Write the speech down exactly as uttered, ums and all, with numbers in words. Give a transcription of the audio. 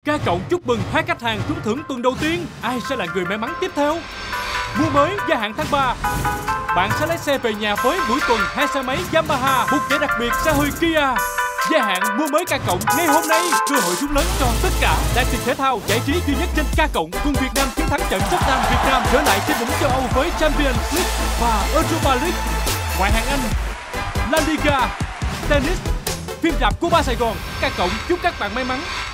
K Cộng chúc mừng hai khách hàng trúng thưởng tuần đầu tiên. Ai sẽ là người may mắn tiếp theo? Mua mới gia hạn tháng ba, bạn sẽ lấy xe về nhà với mỗi tuần hai xe máy Yamaha, một giải đặc biệt xe hơi Kia. Gia hạn mua mới K Cộng ngay hôm nay, cơ hội trúng lớn cho tất cả. Đại tiệc thể thao giải trí duy nhất trên K Cộng, cùng Việt Nam chiến thắng trận Tottenham Việt Nam trở lại trên đỉnh châu Âu với Champions League và Europa League. Ngoại hạng Anh, La Liga, tennis, phim rạp của Ba Sài Gòn. K Cộng chúc các bạn may mắn.